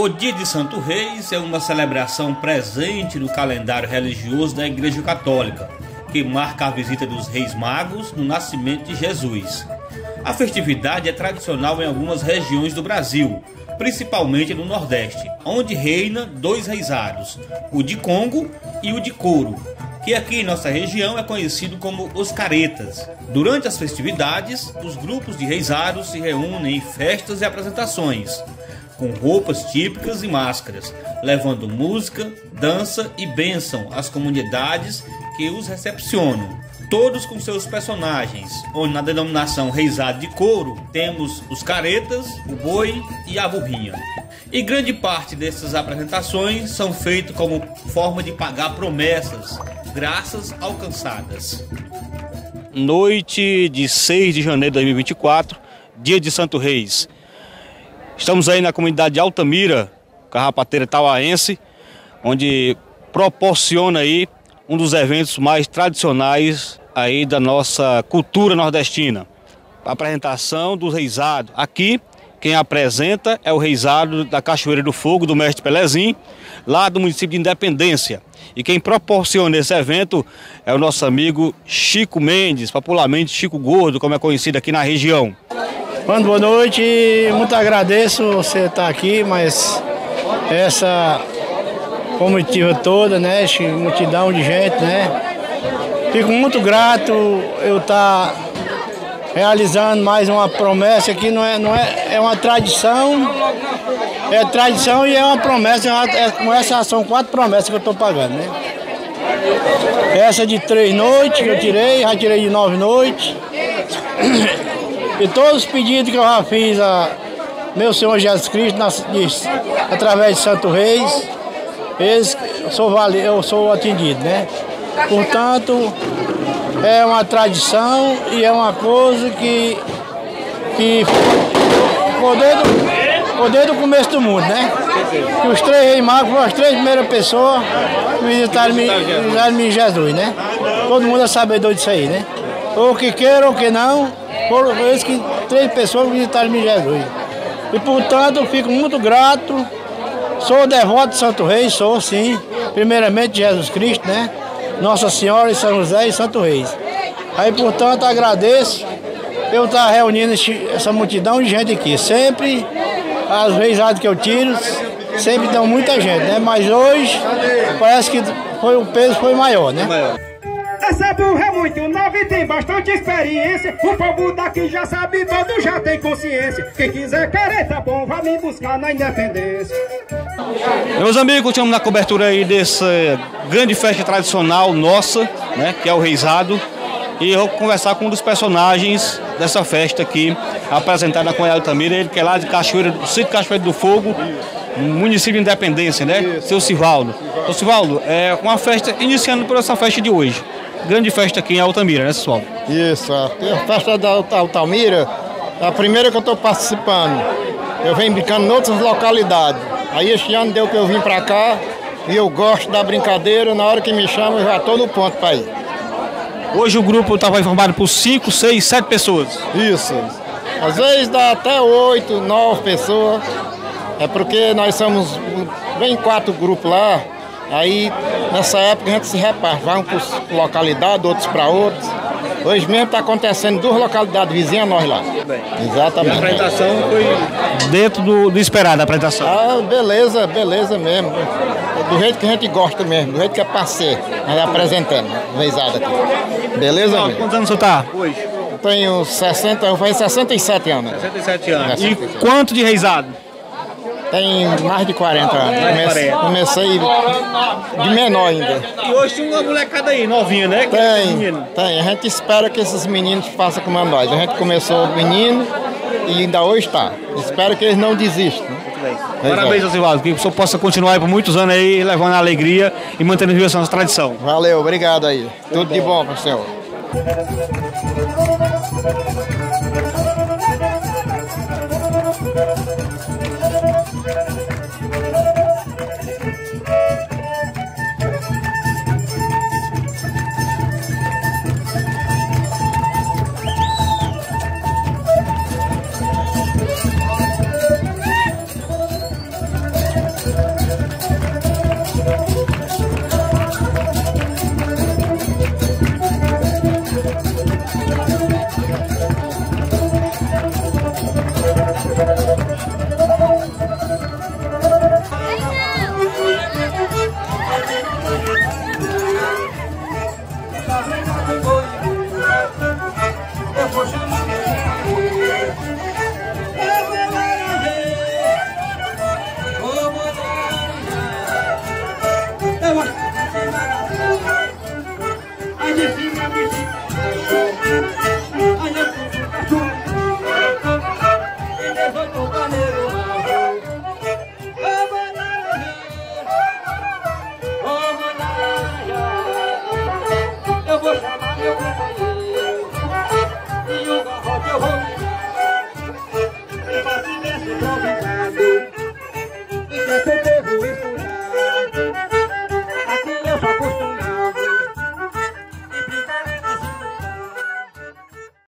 O Dia de Santo Reis é uma celebração presente no calendário religioso da Igreja Católica, que marca a visita dos Reis Magos no nascimento de Jesus. A festividade é tradicional em algumas regiões do Brasil, principalmente no Nordeste, onde reina dois reisados, o de Congo e o de Couro, que aqui em nossa região é conhecido como os caretas. Durante as festividades, os grupos de reisados se reúnem em festas e apresentações, com roupas típicas e máscaras, levando música, dança e bênção às comunidades que os recepcionam, todos com seus personagens, onde na denominação reisado de Couro temos os caretas, o boi e a burrinha. E grande parte dessas apresentações são feitas como forma de pagar promessas, graças alcançadas. Noite de 6 de janeiro de 2024, dia de Santo Reis. Estamos aí na comunidade de Altamira, Carrapateira Tauaense, onde proporciona aí um dos eventos mais tradicionais aí da nossa cultura nordestina. A apresentação do reisado. Aqui, quem apresenta é o reisado da Cachoeira do Fogo, do Mestre Pelezinho, lá do município de Independência. E quem proporciona esse evento é o nosso amigo Chico Mendes, popularmente Chico Gordo, como é conhecido aqui na região. Boa noite, muito agradeço você estar aqui, mas essa comitiva toda, né, multidão de gente, né, fico muito grato eu estar realizando mais uma promessa que é uma tradição, é tradição e é uma promessa, com essa são 4 promessas que eu estou pagando, né. Essa de 3 noites que eu tirei, já tirei de 9 noites. E todos os pedidos que eu já fiz a meu Senhor Jesus Cristo, através de Santo Reis, eu sou atendido, né? Portanto, é uma tradição e é uma coisa que desde o começo do mundo, né? Que os 3 Reis Magos foram as 3 primeiras pessoas que visitaram-me em Jesus, né? Todo mundo é sabedor disso aí, né? Ou que queira ou que não, foram eles que 3 pessoas visitaram-me em Jesus. E portanto eu fico muito grato, sou devoto de Santo Reis, sou sim, primeiramente de Jesus Cristo, né? Nossa Senhora e São José e Santo Reis. Aí portanto agradeço eu estar reunindo essa multidão de gente aqui. Sempre, às vezes que eu tiro, sempre dão muita gente, né? Mas hoje parece que o peso foi maior, né? Essa burra é muito nova e tem bastante experiência. O povo daqui já sabe, todo já tem consciência. Quem quiser careta bom, vai me buscar na Independência. Meus amigos, continuamos na cobertura aí dessa grande festa tradicional nossa, né, que é o reisado. E eu vou conversar com um dos personagens dessa festa aqui, apresentado na comunidade de Altamira, ele que é lá de Cachoeira, do sítio Cachoeira do Fogo, município de Independência, né? Isso. Seu Sivaldo. Seu Sivaldo, é uma festa, iniciando por essa festa de hoje. Grande festa aqui em Altamira, né, pessoal? Isso, a festa da Altamira é a primeira que eu estou participando. Eu venho brincando em outras localidades. Aí este ano deu que eu vim para cá e eu gosto da brincadeira. Na hora que me chamam, eu já estou no ponto para ir. Hoje o grupo estava formado por 5, 6, 7 pessoas. Isso. Às vezes dá até 8, 9 pessoas. É porque nós somos, vem 4 grupos lá. Aí, nessa época, a gente se reparte, vai um para localidade, outros para outros. Hoje mesmo está acontecendo 2 localidades vizinhas a nós lá. Bem, exatamente. E a apresentação foi dentro do esperado, a apresentação? Ah, beleza, beleza mesmo. Do jeito que a gente gosta mesmo, do jeito que é parceiro, nós apresentando, reisado aqui. Beleza mesmo? Quantos anos você está hoje? Eu tenho 67 anos. 67 anos. E quanto de reisado? Tem mais de 40 anos. Comecei de menor ainda. E hoje tem uma molecada aí, novinha, né? Tem. A gente espera que esses meninos façam como nós. A gente começou menino e ainda hoje está. Espero que eles não desistam. Muito bem. Parabéns, Osivaldo. Que o senhor possa continuar aí por muitos anos aí, levando a alegria e mantendo viva essa nossa tradição. Valeu, obrigado aí. Tudo de bom para o senhor. macho.